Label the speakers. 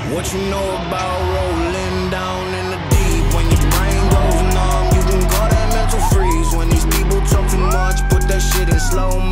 Speaker 1: What you know about rolling down in the deep? When your brain goes numb, you can call that mental freeze. When these people talk too much, put that shit in slow motion.